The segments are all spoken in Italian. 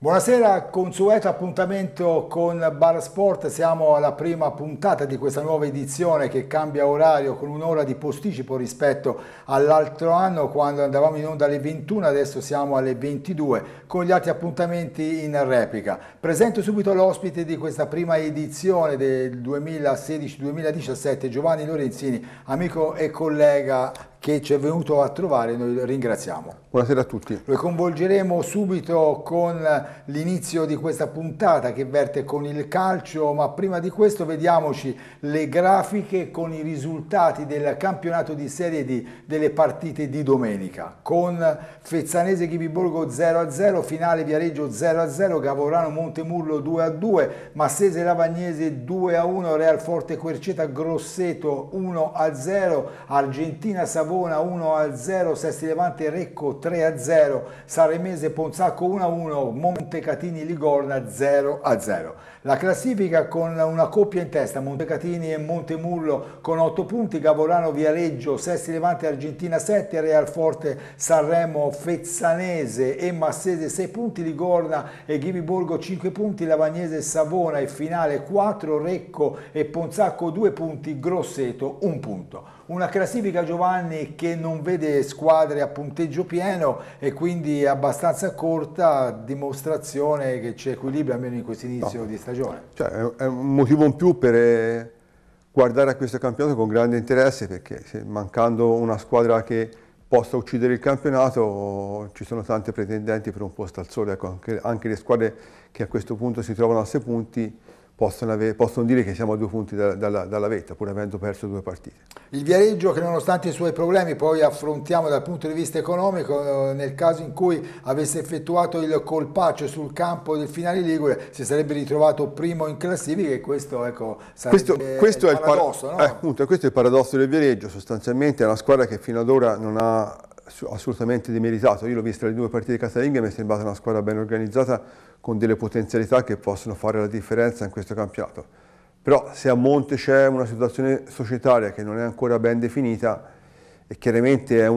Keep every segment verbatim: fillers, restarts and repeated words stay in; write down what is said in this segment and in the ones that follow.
Buonasera, consueto appuntamento con Bar Sport, siamo alla prima puntata di questa nuova edizione che cambia orario con un'ora di posticipo rispetto all'altro anno quando andavamo in onda alle ventuno, adesso siamo alle ventidue con gli altri appuntamenti in replica. Presento subito l'ospite di questa prima edizione del duemilasedici duemiladiciassette, Giovanni Lorenzini, amico e collega che ci è venuto a trovare, noi lo ringraziamo. Buonasera a tutti. Lo coinvolgeremo subito con l'inizio di questa puntata che verte con il calcio, ma prima di questo vediamoci le grafiche con i risultati del campionato di Serie D delle partite di domenica. Con Fezzanese Ghiviborgo zero a zero, Finale Viareggio zero a zero, Gavorano Montemurlo due a due, Massese Lavagnese due a uno, Realforte Querceta Grosseto uno a zero, Argentina Savona uno a zero, Sesti Levante Recco tre a zero, Saremese Ponzacco uno a uno, Montecatini Ligorna zero a zero. La classifica con una coppia in testa, Montecatini e Montemurlo con otto punti, Gavorano Viareggio, Sesti Levante Argentina sette, Realforte Sanremo Fezzanese e Massese sei punti, Ligorna e Ghiviborgo cinque punti, Lavagnese Savona e Finale quattro, Recco e Ponzacco due punti, Grosseto un punto. Una classifica, Giovanni, che non vede squadre a punteggio pieno e quindi abbastanza corta, dimostrazione che c'è equilibrio almeno in questo inizio no. di stagione. Cioè, è un motivo in più per guardare a questo campionato con grande interesse, perché se mancando una squadra che possa uccidere il campionato ci sono tante pretendenti per un posto al sole. Ecco, anche, anche le squadre che a questo punto si trovano a sei punti Possono, avere, possono dire che siamo a due punti da, dalla, dalla vetta, pur avendo perso due partite. Il Viareggio, che nonostante i suoi problemi, poi affrontiamo dal punto di vista economico, nel caso in cui avesse effettuato il colpaccio sul campo del Finale Ligure, si sarebbe ritrovato primo in classifica e questo, ecco, sarebbe questo, questo il è paradosso. Il par- no? eh, appunto, questo è il paradosso del Viareggio, sostanzialmente è una squadra che fino ad ora non ha assolutamente demeritato. Io l'ho vista le due partite casalinghe e mi è sembrata una squadra ben organizzata con delle potenzialità che possono fare la differenza in questo campionato. Però se a monte c'è una situazione societaria che non è ancora ben definita e chiaramente è un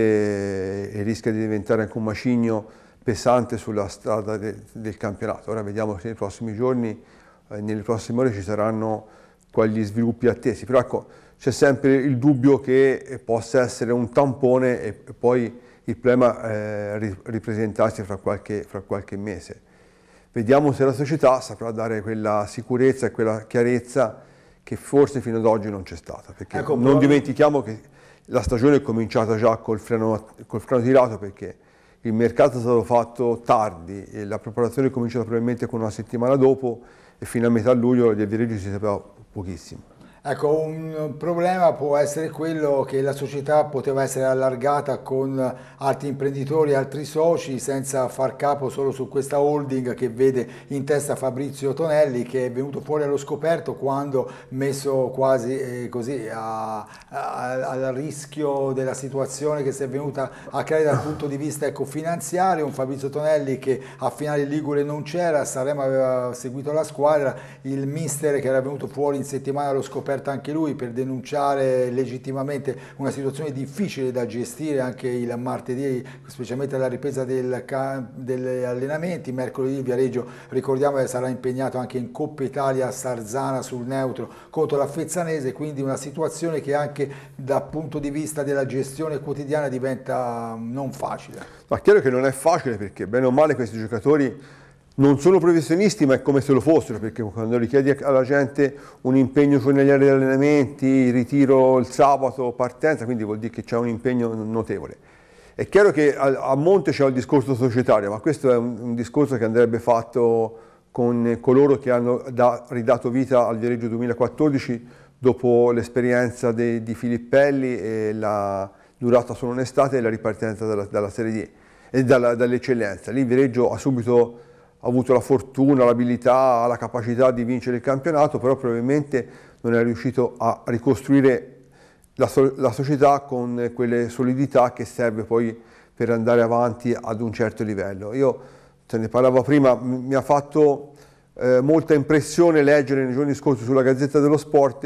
limite e rischia di diventare anche un macigno pesante sulla strada de, del campionato. Ora vediamo se nei prossimi giorni, eh, nelle prossime ore ci saranno quegli sviluppi attesi. Però ecco, c'è sempre il dubbio che possa essere un tampone e poi il problema eh, ripresentarsi fra qualche, fra qualche mese. Vediamo se la società saprà dare quella sicurezza e quella chiarezza che forse fino ad oggi non c'è stata. Perché ecco, non dimentichiamo che la stagione è cominciata già col freno, col freno tirato, perché il mercato è stato fatto tardi e la preparazione è cominciata probabilmente con una settimana dopo e fino a metà luglio di Viareggio si sapeva pochissimo. Ecco, un problema può essere quello che la società poteva essere allargata con altri imprenditori, altri soci, senza far capo solo su questa holding che vede in testa Fabrizio Tonelli, che è venuto fuori allo scoperto quando messo quasi eh, così a, a, al rischio della situazione che si è venuta a creare dal punto di vista ecco, finanziario. Un Fabrizio Tonelli che a Finale Ligure non c'era, Sanremo aveva seguito la squadra, il mister che era venuto fuori in settimana allo scoperto anche lui per denunciare legittimamente una situazione difficile da gestire anche il martedì, specialmente alla ripresa del, degli allenamenti. Mercoledì il Viareggio, ricordiamo che sarà impegnato anche in Coppa Italia a Sarzana sul neutro contro la Fezzanese, quindi una situazione che anche dal punto di vista della gestione quotidiana diventa non facile. Ma chiaro che non è facile, perché bene o male questi giocatori non sono professionisti, ma è come se lo fossero, perché quando richiedi alla gente un impegno giornaliero di allenamenti, ritiro il sabato, partenza, quindi vuol dire che c'è un impegno notevole. È chiaro che a monte c'è il discorso societario, ma questo è un, un discorso che andrebbe fatto con coloro che hanno da, ridato vita al Viareggio duemilaquattordici dopo l'esperienza di Filippelli e la durata solo un'estate e la ripartenza dalla, dalla Serie D e dalla, dall'eccellenza. Lì il Viareggio ha subito ha avuto la fortuna, l'abilità, la capacità di vincere il campionato, però probabilmente non è riuscito a ricostruire la, so la società con quelle solidità che serve poi per andare avanti ad un certo livello. Io, se ne parlavo prima, mi ha fatto eh, molta impressione leggere nei giorni scorsi sulla Gazzetta dello Sport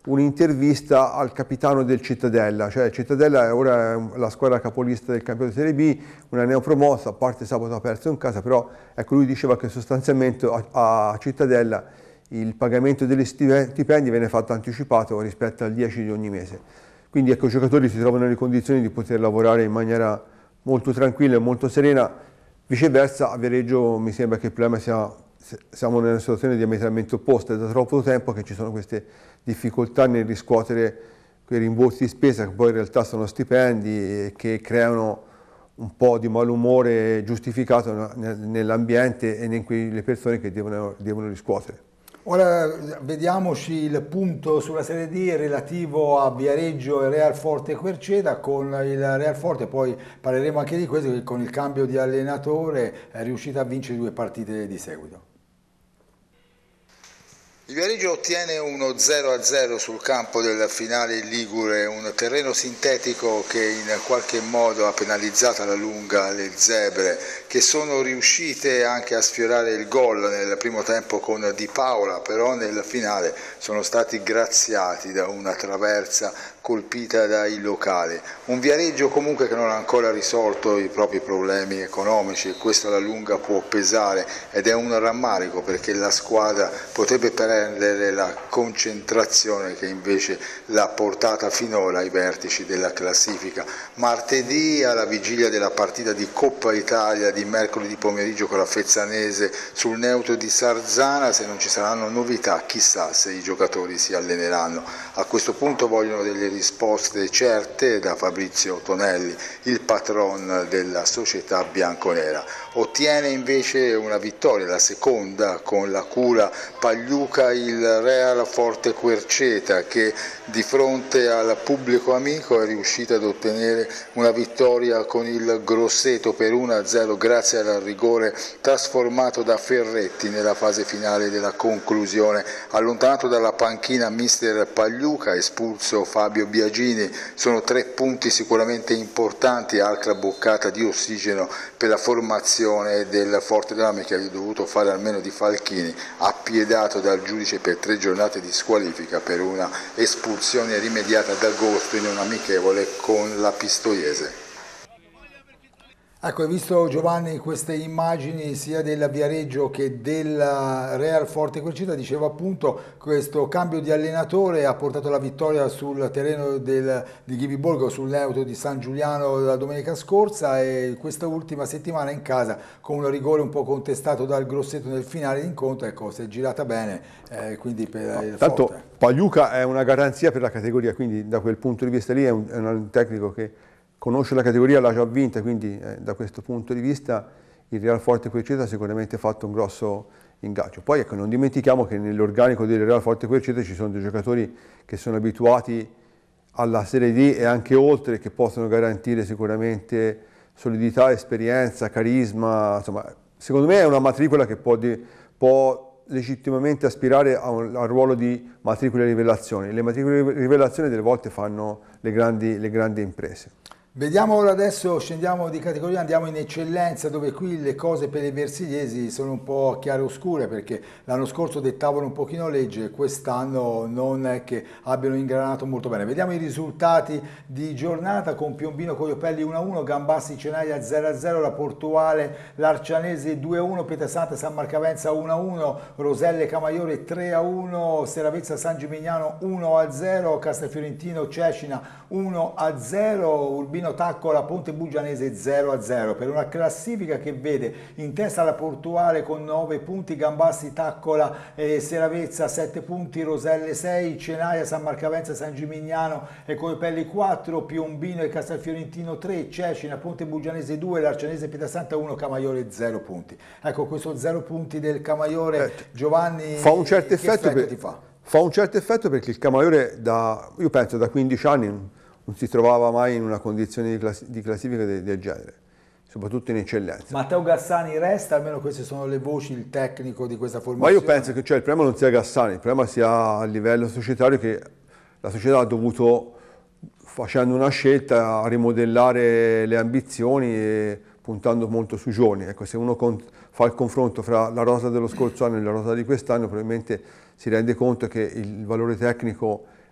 un'intervista al capitano del Cittadella, cioè Cittadella è ora la squadra capolista del campionato Serie B, una neopromossa, a parte sabato ha perso in casa, però ecco, lui diceva che sostanzialmente a, a Cittadella il pagamento degli stipendi viene fatto anticipato rispetto al dieci di ogni mese. Quindi ecco, i giocatori si trovano nelle condizioni di poter lavorare in maniera molto tranquilla e molto serena. Viceversa a Viareggio mi sembra che il problema sia, siamo nella situazione diametralmente opposta, è da troppo tempo che ci sono queste difficoltà nel riscuotere quei rimborsi di spesa che poi in realtà sono stipendi e che creano un po' di malumore giustificato nell'ambiente e in quelle persone che devono, devono riscuotere. Ora vediamoci il punto sulla Serie D relativo a Viareggio e Real Forte Querceta. Con il Real Forte poi parleremo anche di questo, che con il cambio di allenatore è riuscita a vincere due partite di seguito. Il Viareggio ottiene uno zero a zero sul campo del finale ligure, un terreno sintetico che in qualche modo ha penalizzato alla lunga le zebre, che sono riuscite anche a sfiorare il gol nel primo tempo con Di Paola, però nel finale sono stati graziati da una traversa colpita dai locali. Un Viareggio comunque che non ha ancora risolto i propri problemi economici, e questo alla lunga può pesare ed è un rammarico, perché la squadra potrebbe prendere la concentrazione che invece l'ha portata finora ai vertici della classifica. Martedì, alla vigilia della partita di Coppa Italia di mercoledì pomeriggio con la Fezzanese sul neutro di Sarzana, se non ci saranno novità chissà se i giocatori si alleneranno. A questo punto vogliono delle risposte certe da Fabrizio Tonelli, il patron della società bianconera. Ottiene invece una vittoria, la seconda con la Cura Pagliuca, il Real Forte Querceta, che di fronte al pubblico amico è riuscita ad ottenere una vittoria con il Grosseto per uno a zero grazie al rigore trasformato da Ferretti nella fase finale della conclusione. Allontanato dalla panchina mister Pagliuca, espulso Fabio Biagini, sono tre punti sicuramente importanti, altra boccata di ossigeno per la formazione del Forte dell'Ame, che ha dovuto fare almeno di Falchini, appiedato dal giudice per tre giornate di squalifica per una espulsione rimediata d'agosto in un amichevole con la Pistoiese. Ecco, hai visto Giovanni queste immagini sia del Viareggio che del Real Forte Querceta. Dicevo appunto, questo cambio di allenatore ha portato la vittoria sul terreno del, di Ghiviborgo, sul neutro di San Giuliano la domenica scorsa, e questa ultima settimana in casa con un rigore un po' contestato dal Grosseto nel finale d'incontro, ecco, si è girata bene, eh, quindi per il Tanto Forte. Pagliuca è una garanzia per la categoria, quindi da quel punto di vista lì è un, è un tecnico che conosce la categoria, l'ha già vinta, quindi eh, da questo punto di vista il Real Forte Querceta ha sicuramente fatto un grosso ingaggio. Poi ecco, non dimentichiamo che nell'organico del Real Forte Querceta ci sono dei giocatori che sono abituati alla Serie D e anche oltre, che possono garantire sicuramente solidità, esperienza, carisma. Insomma, secondo me è una matricola che può, di, può legittimamente aspirare a un, al ruolo di matricola rivelazione. Le matricole rivelazioni delle volte fanno le grandi, le grandi imprese. Vediamo ora, adesso scendiamo di categoria, andiamo in eccellenza, dove qui le cose per i versigliesi sono un po' chiaroscure, perché l'anno scorso dettavano un pochino legge, quest'anno non è che abbiano ingranato molto bene. Vediamo i risultati di giornata con Piombino Cogliopelli uno a uno, Gambassi Cenaia zero a zero, la Portuale L'Arcianese due a uno, Pietrasanta San Marcavenza uno a uno, Roselle Camaiore tre a uno, Seravezza San Gimignano uno a zero, Castelfiorentino Cecina uno a zero, Urbino Taccola Ponte Bugianese zero a zero, per una classifica che vede in testa la Portuale con nove punti, Gambassi, Taccola e Seravezza sette punti, Roselle sei, Cenaia, San Marcavenza, San Gimignano e Cogliopelli quattro, Piombino e Castelfiorentino tre, Cecina, Ponte Bugianese due, L'Arcianese Pietrasanta uno, Camaiore zero punti. Ecco, questo zero punti del Camaiore, eh, Giovanni, fa un certo effetto, effetto per, ti fa? Fa un certo effetto perché il Camaiore, da, io penso da quindici anni, non si trovava mai in una condizione di, class di classifica del, del genere, soprattutto in eccellenza. Matteo Gassani resta, almeno queste sono le voci, il tecnico di questa formazione. Ma io penso che cioè, il problema non sia Gassani, il problema sia a livello societario, che la società ha dovuto, facendo una scelta, rimodellare le ambizioni e puntando molto sui giovani. Ecco, se uno fa il confronto fra la rosa dello scorso anno e la rosa di quest'anno, probabilmente si rende conto che il valore tecnico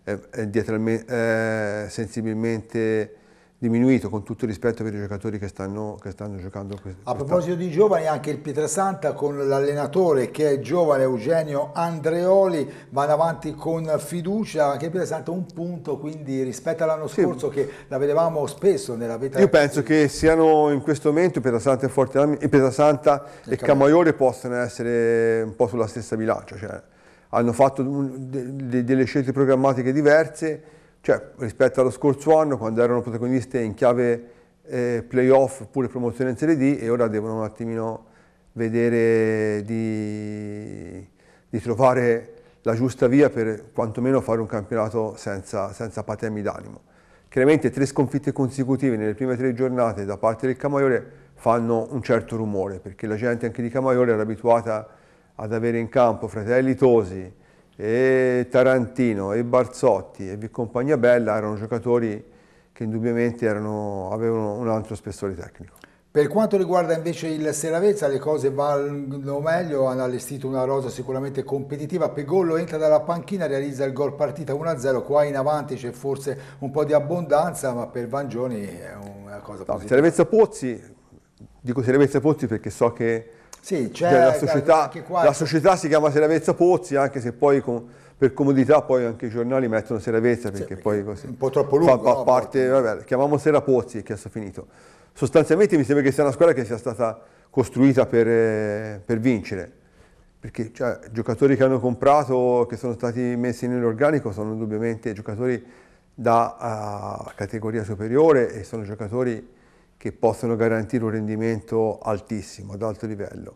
è, è, è sensibilmente diminuito, con tutto il rispetto per i giocatori che stanno, che stanno giocando. A proposito di giovani, anche il Pietrasanta con l'allenatore che è giovane, Eugenio Andreoli, vanno avanti con fiducia. Anche il Pietrasanta un punto, quindi rispetto all'anno scorso, sì, che la vedevamo spesso nella vetta. Io penso che siano in questo momento il Pietrasanta e, Forte, il Pietrasanta e Camaiore possono essere un po' sulla stessa bilancia, cioè hanno fatto un, de, delle scelte programmatiche diverse. Cioè, rispetto allo scorso anno, quando erano protagoniste in chiave eh, playoff oppure promozione in Serie D, e ora devono un attimino vedere di, di trovare la giusta via per quantomeno fare un campionato senza, senza patemi d'animo. Chiaramente tre sconfitte consecutive nelle prime tre giornate da parte del Camaiore fanno un certo rumore, perché la gente anche di Camaiore era abituata ad avere in campo Fratelli Tosi, e Tarantino e Barzotti e compagnia bella, erano giocatori che indubbiamente erano, avevano un altro spessore tecnico. Per quanto riguarda invece il Seravezza, le cose vanno meglio, hanno allestito una rosa sicuramente competitiva. Pegollo entra dalla panchina, realizza il gol partita uno a zero, qua in avanti c'è forse un po' di abbondanza, ma per Vangioni è una cosa positiva. No, Seravezza Pozzi, dico Seravezza Pozzi perché so che sì, c'è la società, la società si chiama Seravezza Pozzi, anche se poi con, per comodità poi anche i giornali mettono Seravezza, perché, sì, perché poi così un po' troppo lungo, fa, fa no, parte, vabbè, chiamiamo Sera Pozzi e che sta finito. Sostanzialmente mi sembra che sia una squadra che sia stata costruita per, eh, per vincere, perché cioè, i giocatori che hanno comprato, che sono stati messi nell'organico, sono indubbiamente giocatori da uh, categoria superiore e sono giocatori che possono garantire un rendimento altissimo, ad alto livello.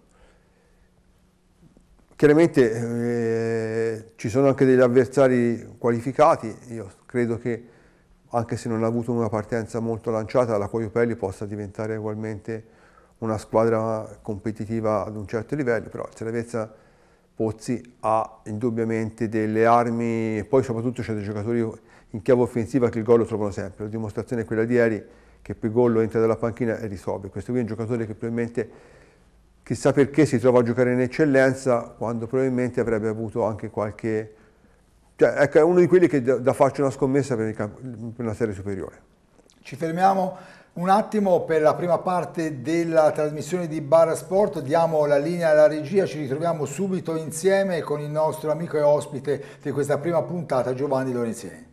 Chiaramente eh, ci sono anche degli avversari qualificati, io credo che anche se non ha avuto una partenza molto lanciata, la Coiopelli possa diventare ugualmente una squadra competitiva ad un certo livello, però il Seravezza Pozzi ha indubbiamente delle armi, e poi soprattutto c'è dei giocatori in chiave offensiva che il gol lo trovano sempre, la dimostrazione è quella di ieri, che poi Gollo entra dalla panchina e risolve. Questo qui è un giocatore che probabilmente, chissà perché, si trova a giocare in eccellenza, quando probabilmente avrebbe avuto anche qualche... Cioè, ecco, è uno di quelli che da, da farci una scommessa per, il, per una serie superiore. Ci fermiamo un attimo per la prima parte della trasmissione di Bar Sport, diamo la linea alla regia, ci ritroviamo subito insieme con il nostro amico e ospite di questa prima puntata, Giovanni Lorenzini.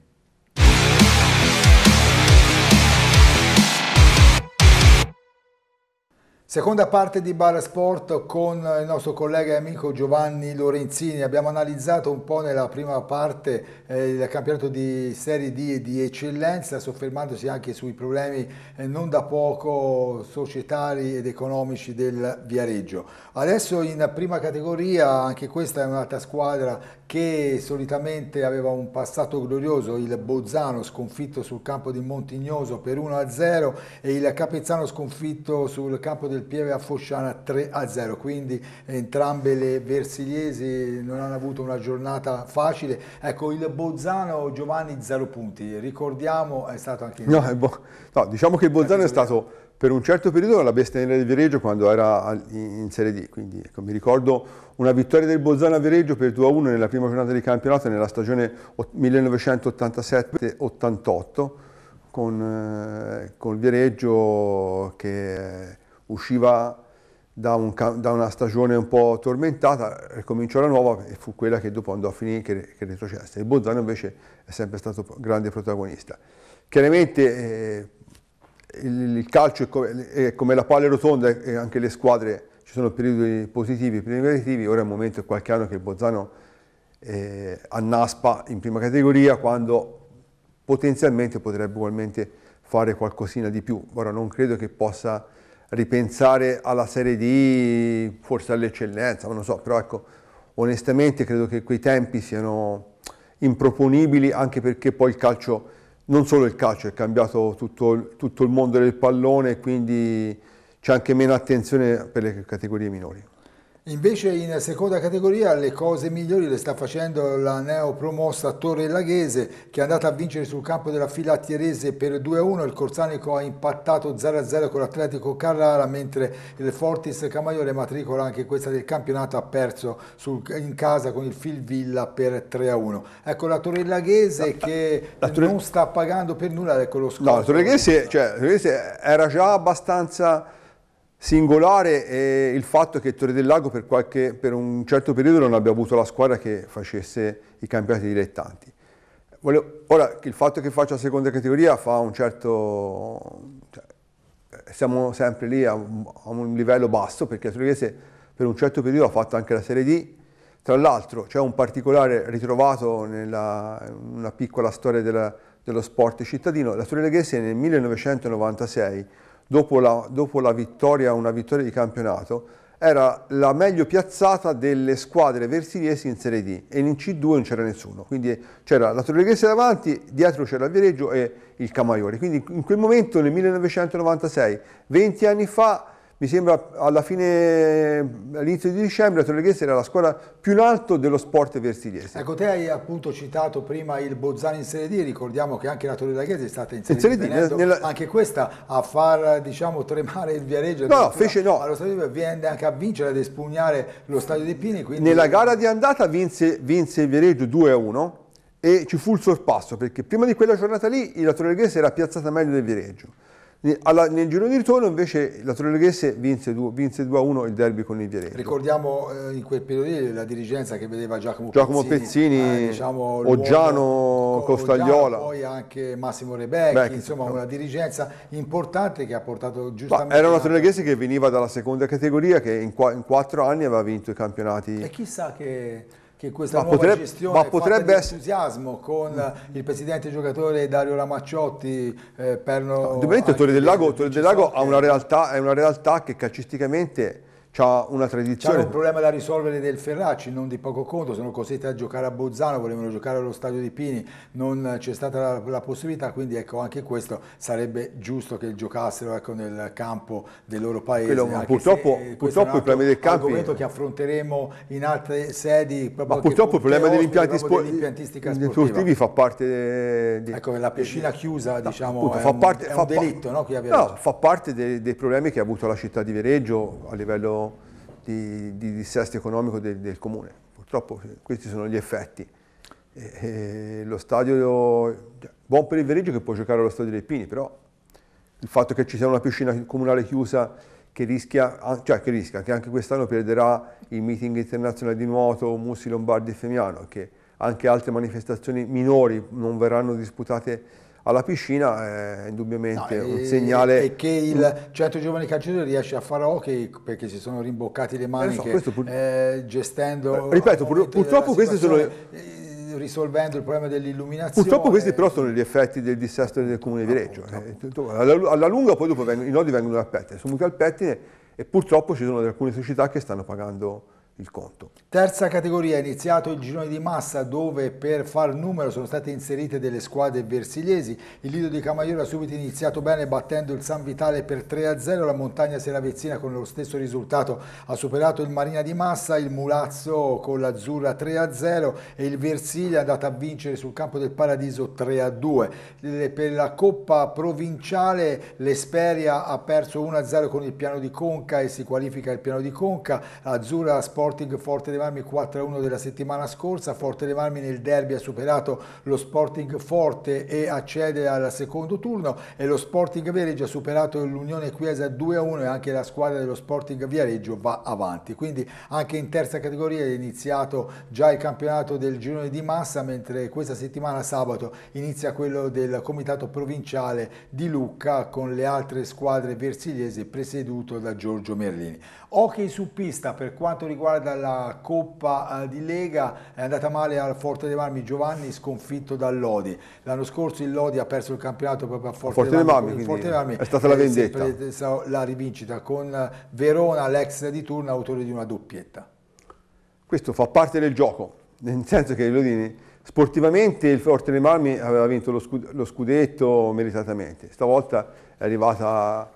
Seconda parte di Bar Sport con il nostro collega e amico Giovanni Lorenzini. Abbiamo analizzato un po' nella prima parte eh, il campionato di Serie D e di eccellenza, soffermandosi anche sui problemi eh, non da poco societari ed economici del Viareggio. Adesso in prima categoria, anche questa è un'altra squadra che solitamente aveva un passato glorioso, il Bolzano sconfitto sul campo di Montignoso per uno a zero e il Capezzano sconfitto sul campo del Pieve a Fosciana tre a zero, quindi entrambe le versiliesi non hanno avuto una giornata facile. Ecco, il Bolzano, Giovanni, zero punti, ricordiamo, è stato anche... No, è no, diciamo che il Bolzano è stato per un certo periodo la bestia nera di Viareggio quando era in Serie D, quindi ecco, mi ricordo una vittoria del Bolzano a Viareggio per due a uno nella prima giornata di campionato nella stagione millenovecentottantasette ottantotto con, eh, con il Viareggio che usciva da, un, da una stagione un po' tormentata, ricominciò la nuova e fu quella che dopo andò a finire che, che retrocesse. Il Bolzano invece è sempre stato grande protagonista. Chiaramente eh, il, il calcio è come, è come la palla rotonda e anche le squadre, ci sono periodi positivi e periodi negativi. Ora è un momento, è qualche anno che il Bolzano eh, annaspa in prima categoria quando potenzialmente potrebbe ugualmente fare qualcosina di più. Ora non credo che possa ripensare alla Serie D, forse all'eccellenza, non lo so, però ecco, onestamente credo che quei tempi siano improponibili, anche perché poi il calcio, non solo il calcio, è cambiato tutto, tutto il mondo del pallone, quindi c'è anche meno attenzione per le categorie minori. Invece in seconda categoria le cose migliori le sta facendo la neopromossa Torre Laghese, che è andata a vincere sul campo della Filattierese per due a uno. Il Corsanico ha impattato zero a zero con l'Atletico Carrara, mentre il Fortis Camaiore, matricola anche questa del campionato, ha perso sul, in casa con il Filvilla per tre a uno. Ecco la Torre Laghese che la Torre... non sta pagando per nulla, ecco lo scorso. No, la Torre Laghese, cioè, la Torre Laghese era già abbastanza singolare e il fatto che Torre del Lago per, qualche, per un certo periodo non abbia avuto la squadra che facesse i campionati dilettanti. Volevo, ora, il fatto che faccia la seconda categoria fa un certo... Cioè, siamo sempre lì a un, a un livello basso, perché la Torre Laghese per un certo periodo ha fatto anche la Serie D. Tra l'altro c'è un particolare ritrovato nella una piccola storia della, dello sport cittadino. La Torre Laghese nel millenovecentonovantasei, Dopo la, dopo la vittoria, una vittoria di campionato, era la meglio piazzata delle squadre versiliesi in Serie D e in C due non c'era nessuno, quindi c'era la Torre Laghese davanti, dietro c'era il Viareggio e il Camaiore, quindi in quel momento nel millenovecentonovantasei, venti anni fa, mi sembra alla fine, all'inizio di dicembre, la Torre Laghese era la squadra più in alto dello sport versiliese. Ecco, te hai appunto citato prima il Bolzano in Serie D, ricordiamo che anche la Torre Laghese è stata in Serie, in Serie D, venendo, nella... anche questa a far, diciamo, tremare il Viareggio. No, no, fece no. Allo stadio viene anche a vincere, ad espugnare lo Stadio dei Pini. Quindi... Nella gara di andata vinse, vinse il Viareggio due a uno e ci fu il sorpasso, perché prima di quella giornata lì la Torre Laghese era piazzata meglio del Viareggio. Alla, nel giro di ritorno invece la Torre Laghese vinse, vinse due a uno il derby con il Viareggio. Ricordiamo eh, in quel periodo la dirigenza che vedeva Giacomo, Giacomo Pezzini, Pezzini eh, diciamo, Oggiano, Costagliola, poi anche Massimo Rebecchi, Becchi, insomma una dirigenza importante che ha portato giustamente... Ma era una Torre Laghese che veniva dalla seconda categoria, che in, qua, in quattro anni aveva vinto i campionati. E chissà che... che questa ma nuova potrebbe, gestione ma potrebbe essere entusiasmo con il presidente giocatore Dario Ramacciotti eh, per no, ovviamente Torre del Lago, Torre del Lago ha una realtà, è una realtà che calcisticamente ha una tradizione. C'è un problema da risolvere del Ferracci, non di poco conto, sono costretti a giocare a Bolzano, volevano giocare allo Stadio dei Pini, non c'è stata la, la possibilità, quindi ecco anche questo sarebbe giusto che giocassero ecco, nel campo del loro paese. Quello, ma purtroppo, purtroppo i problemi del campo... È un argomento che affronteremo in altre sedi. Ma purtroppo il problema degli impianti sportivi fa parte... Di, ecco, la piscina chiusa no, diciamo, appunto, è, fa un, parte, è fa un delitto, no? Qui a no, fa parte dei, dei problemi che ha avuto la città di Viareggio a livello Di, di dissesto economico del, del comune. Purtroppo questi sono gli effetti. E, e lo stadio, buon per il Viareggio che può giocare allo Stadio dei Pini, però il fatto che ci sia una piscina comunale chiusa che rischia, cioè che rischia, che anche quest'anno perderà il meeting internazionale di nuoto Mussi Lombardi e Femiano, che anche altre manifestazioni minori non verranno disputate alla piscina, è indubbiamente no, un e, segnale. E che il Centro Giovani Calciatori riesce a fare hockey perché si sono rimboccati le maniche eh so, pur... eh, gestendo. Eh, ripeto, pur, purtroppo questi sono. Risolvendo il problema dell'illuminazione. Purtroppo questi però sono gli effetti del dissesto del comune di Viareggio. No, eh, alla, alla lunga poi dopo vengono, i nodi vengono al pettine, sono venuti al pettine e purtroppo ci sono alcune società che stanno pagando il conto. Terza categoria, è iniziato il girone di massa dove per far numero sono state inserite delle squadre versiliesi. Il Lido di Camaiore ha subito iniziato bene battendo il San Vitale per tre a zero, la Montagna Seravezzina con lo stesso risultato ha superato il Marina di Massa, il Mulazzo con l'Azzurra tre a zero e il Versilia è andato a vincere sul campo del Paradiso tre a due. Per la Coppa Provinciale l'Esperia ha perso uno a zero con il Piano di Conca e si qualifica il Piano di Conca. Azzurra Sporting Forte dei Marmi quattro a uno della settimana scorsa, Forte dei Marmi nel derby ha superato lo Sporting Forte e accede al secondo turno e lo Sporting Viareggio ha superato l'Unione Chiesa due a uno e anche la squadra dello Sporting Viareggio va avanti, quindi anche in terza categoria è iniziato già il campionato del girone di massa, mentre questa settimana sabato inizia quello del comitato provinciale di Lucca con le altre squadre versiliesi presieduto da Giorgio Merlini. Hockey su pista, per quanto riguarda la Coppa di Lega è andata male al Forte dei Marmi, Giovanni sconfitto dal Lodi. L'anno scorso il Lodi ha perso il campionato proprio a Forte, Forte dei Marmi, Marmi, Forte dei Marmi è stata la vendetta. La rivincita con Verona, l'ex di turno, autore di una doppietta. Questo fa parte del gioco, nel senso che Lodini, sportivamente il Forte dei Marmi aveva vinto lo, scud lo scudetto meritatamente, stavolta è arrivata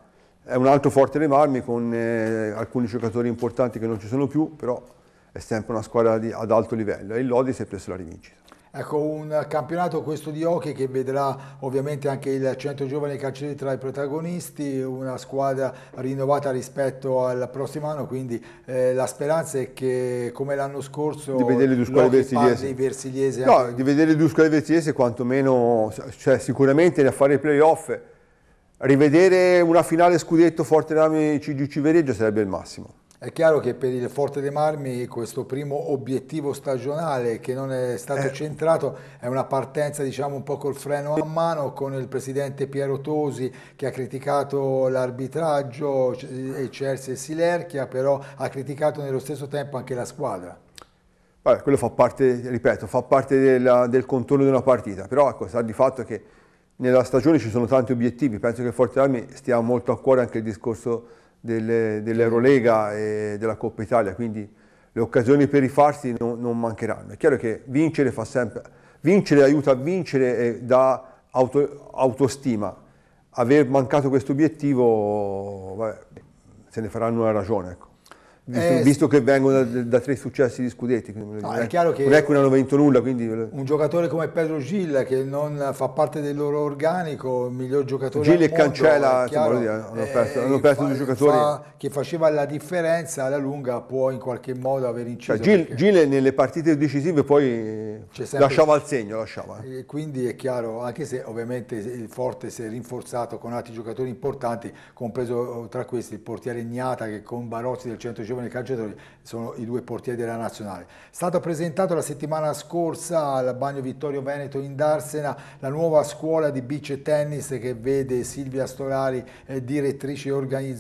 è un altro Forte dei Marmi con eh, alcuni giocatori importanti che non ci sono più, però è sempre una squadra di, ad alto livello e il Lodi si è preso la rivincita. Ecco, un campionato questo di hockey che vedrà ovviamente anche il Centro Giovani Calciatori tra i protagonisti, una squadra rinnovata rispetto al prossimo anno, quindi eh, la speranza è che come l'anno scorso di vedere le due squadre versigliesi, versigliesi no, anche... di vedere le due squadre versigliesi quantomeno, cioè sicuramente a fare i playoff, rivedere una finale scudetto Forte dei Marmi C G C Viareggio sarebbe il massimo. È chiaro che per il Forte dei Marmi questo primo obiettivo stagionale che non è stato eh. centrato è una partenza diciamo un po' col freno a mano, con il presidente Piero Tosi che ha criticato l'arbitraggio e Chelsea e Silerchia, però ha criticato nello stesso tempo anche la squadra. Vabbè, quello fa parte, ripeto, fa parte della, del contorno di una partita, però ecco, sta di fatto che nella stagione ci sono tanti obiettivi, penso che Forte dei Marmi stia molto a cuore anche il discorso dell'Eurolega e della Coppa Italia, quindi le occasioni per rifarsi non, non mancheranno. È chiaro che vincere fa sempre, vincere aiuta a vincere e dà auto, autostima. Aver mancato questo obiettivo, vabbè, se ne faranno una ragione, ecco. Visto, eh, visto che vengono da, da tre successi di scudetti, no, non, è, è chiaro che non è che non hanno vinto nulla. Quindi... Un giocatore come Pedro Gil, che non fa parte del loro organico, il miglior giocatore Gil del e Cancella, mondo, chiaro, hanno perso, eh, hanno perso fa, due giocatori. Fa, che faceva la differenza alla lunga, può in qualche modo aver inciso. Cioè, Gil, Gil nelle partite decisive poi lasciava il segno. Lasciava. E quindi è chiaro, anche se ovviamente il Forte si è rinforzato con altri giocatori importanti, compreso tra questi il portiere Gnata, che con Barozzi del Centro Giovani Calciatori sono i due portieri della nazionale. È stato presentato la settimana scorsa al Bagno Vittorio Veneto in Darsena la nuova scuola di beach e tennis che vede Silvia Storari eh, direttrice e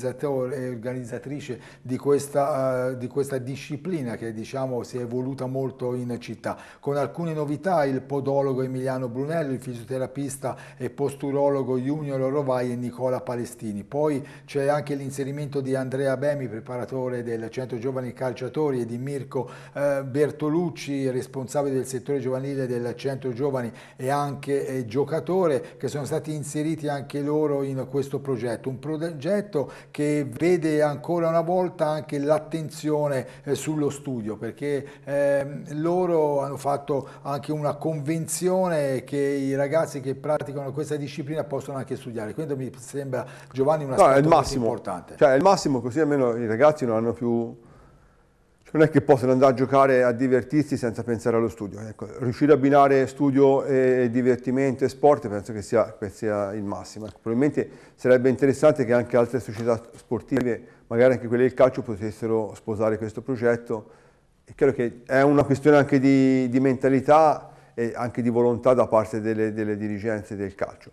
organizzatrice di questa, uh, di questa disciplina che diciamo si è evoluta molto in città, con alcune novità: il podologo Emiliano Brunello, il fisioterapista e posturologo Junior Rovai e Nicola Palestini. Poi c'è anche l'inserimento di Andrea Bemi, preparatore del Centro Giovani Calciatori, e di Mirko eh, Bertolucci, responsabile del settore giovanile del Centro Giovani e anche eh, giocatore, che sono stati inseriti anche loro in questo progetto. Un progetto che vede ancora una volta anche l'attenzione eh, sullo studio, perché eh, loro hanno fatto anche una convenzione che i ragazzi che praticano questa disciplina possono anche studiare. Quindi mi sembra, Giovanni, un aspetto no, è il massimo, molto importante. Cioè è il massimo, così almeno i ragazzi non hanno più... Non è che possono andare a giocare a divertirsi senza pensare allo studio. Ecco, riuscire a abbinare studio e divertimento e sport penso che sia, che sia il massimo. Ecco, probabilmente sarebbe interessante che anche altre società sportive, magari anche quelle del calcio, potessero sposare questo progetto. È chiaro che è una questione anche di, di mentalità e anche di volontà da parte delle, delle dirigenze del calcio.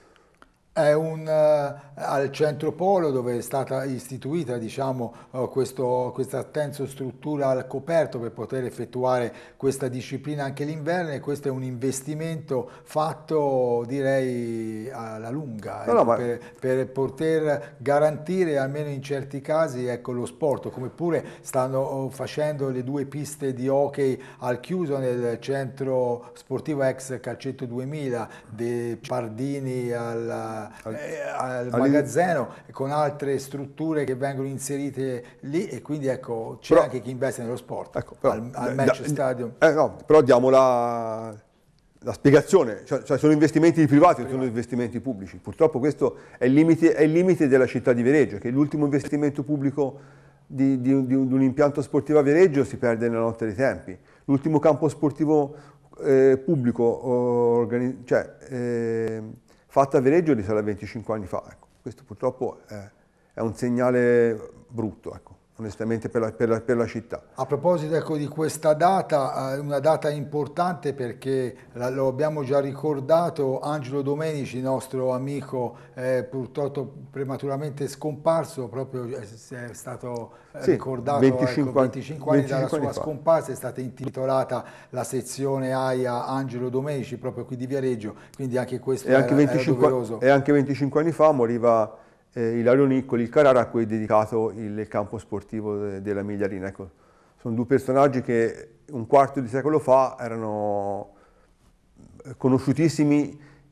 È un, uh, al Centro Polo, dove è stata istituita diciamo, uh, questo, questa tensostruttura al coperto per poter effettuare questa disciplina anche l'inverno, e questo è un investimento fatto direi alla lunga, no, ecco, no, ma... per, per poter garantire almeno in certi casi ecco, lo sport, come pure stanno facendo le due piste di hockey al chiuso nel centro sportivo ex Calcetto duemila dei Pardini al Al, al magazzino, con altre strutture che vengono inserite lì, e quindi ecco c'è anche chi investe nello sport, ecco, però, al, al match da, stadium. Eh, no, però diamo la, la spiegazione, cioè, cioè sono investimenti privati, non sono investimenti pubblici. Purtroppo questo è il limite, è il limite della città di Viareggio, che l'ultimo investimento pubblico di, di, di, un, di un impianto sportivo a Viareggio si perde nella notte dei tempi. L'ultimo campo sportivo eh, pubblico organi- cioè, eh, fatta a Viareggio risale a venticinque anni fa. Ecco, questo purtroppo è, è un segnale brutto, ecco, onestamente per la, per la, per la città. A proposito ecco, di questa data, una data importante perché lo abbiamo già ricordato, Angelo Domenici, nostro amico, è purtroppo prematuramente scomparso, proprio è stato sì, ricordato venticinque, ecco, venticinque anni dalla sua scomparsa, è stata intitolata la sezione AIA Angelo Domenici proprio qui di Viareggio, quindi anche questo e era, anche venticinque, era doveroso. E anche venticinque anni fa moriva eh, Ilario Niccoli, il Carrara, a cui è dedicato il, il campo sportivo de, della Migliarina. Ecco, sono due personaggi che un quarto di secolo fa erano conosciutissimi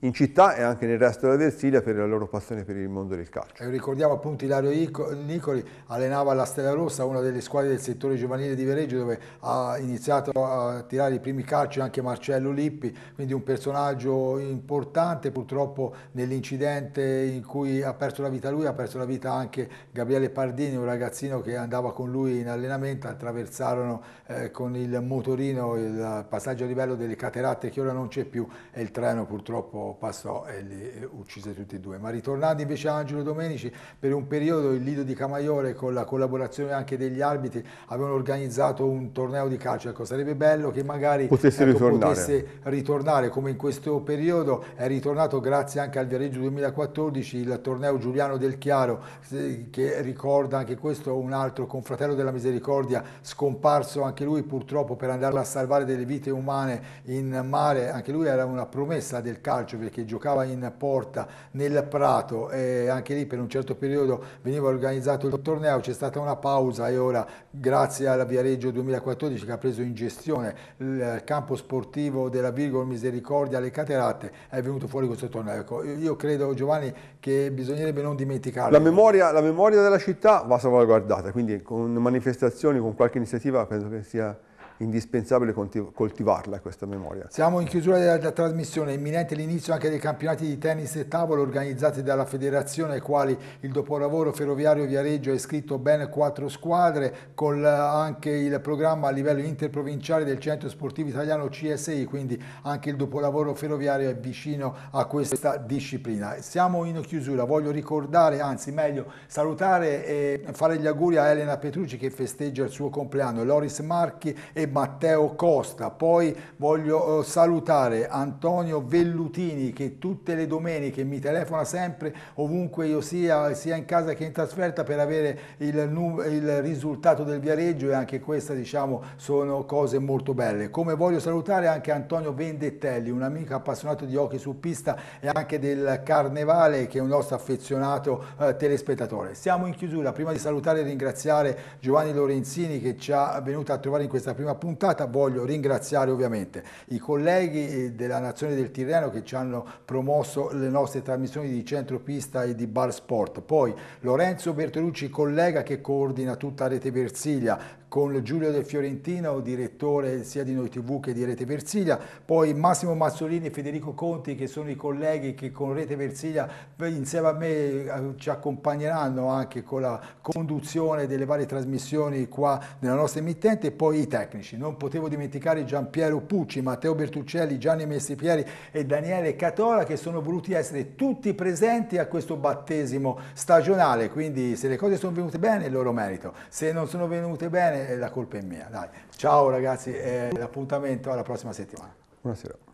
in città e anche nel resto della Versilia per la loro passione per il mondo del calcio. E ricordiamo appunto Ilario Nicoli, allenava la Stella Rossa, una delle squadre del settore giovanile di Viareggio, dove ha iniziato a tirare i primi calci anche Marcello Lippi, quindi un personaggio importante. Purtroppo nell'incidente in cui ha perso la vita lui, ha perso la vita anche Gabriele Pardini, un ragazzino che andava con lui in allenamento. Attraversarono eh, con il motorino il passaggio a livello delle Cateratte, che ora non c'è più, e il treno purtroppo passò e li uccise tutti e due. Ma ritornando invece a Angelo Domenici, per un periodo il Lido di Camaiore, con la collaborazione anche degli arbitri, avevano organizzato un torneo di calcio. Ecco, sarebbe bello che magari potesse, ecco, ritornare. potesse ritornare, come in questo periodo è ritornato grazie anche al Viareggio duemilaquattordici il torneo Giuliano del Chiaro, che ricorda anche questo un altro confratello della Misericordia, scomparso anche lui purtroppo per andare a salvare delle vite umane in mare. Anche lui era una promessa del calcio, perché giocava in porta nel Prato, e anche lì per un certo periodo veniva organizzato il torneo. C'è stata una pausa e ora, grazie alla Viareggio duemilaquattordici, che ha preso in gestione il campo sportivo della Virgo Misericordia alle Cateratte, è venuto fuori questo torneo. Ecco, io credo, Giovanni, che bisognerebbe non dimenticarlo. La memoria, la memoria della città va salvaguardata, quindi con manifestazioni, con qualche iniziativa, penso che sia indispensabile coltivarla questa memoria. Siamo in chiusura della, della trasmissione, imminente l'inizio anche dei campionati di tennis e tavolo organizzati dalla federazione, ai quali il dopolavoro ferroviario Viareggio ha iscritto ben quattro squadre, con anche il programma a livello interprovinciale del Centro Sportivo Italiano C S I, quindi anche il dopolavoro ferroviario è vicino a questa disciplina. Siamo in chiusura, voglio ricordare, anzi meglio salutare e fare gli auguri a Elena Petrucci, che festeggia il suo compleanno, Loris Marchi e Matteo Costa. Poi voglio uh, salutare Antonio Vellutini, che tutte le domeniche mi telefona sempre, ovunque io sia, sia in casa che in trasferta, per avere il, il risultato del Viareggio, e anche queste, diciamo, sono cose molto belle. Come voglio salutare anche Antonio Vendettelli, un amico appassionato di hockey su pista e anche del Carnevale, che è un nostro affezionato uh, telespettatore. Siamo in chiusura. Prima di salutare e ringraziare Giovanni Lorenzini, che ci ha venuto a trovare in questa prima puntata, voglio ringraziare ovviamente i colleghi della Nazione del Tirreno che ci hanno promosso le nostre trasmissioni di Centropista e di Bar Sport, poi Lorenzo Bertolucci, collega che coordina tutta Rete Versilia, con Giulio Del Fiorentino, direttore sia di Noi tivù che di Rete Versilia, poi Massimo Mazzolini e Federico Conti, che sono i colleghi che con Rete Versilia insieme a me ci accompagneranno anche con la conduzione delle varie trasmissioni qua nella nostra emittente, e poi i tecnici. Non potevo dimenticare Giampiero Pucci, Matteo Bertuccelli, Gianni Messipieri e Daniele Catola, che sono voluti essere tutti presenti a questo battesimo stagionale. Quindi se le cose sono venute bene è il loro merito, se non sono venute bene la colpa è mia. Dai. Ciao ragazzi, e l'appuntamento alla prossima settimana. Buonasera.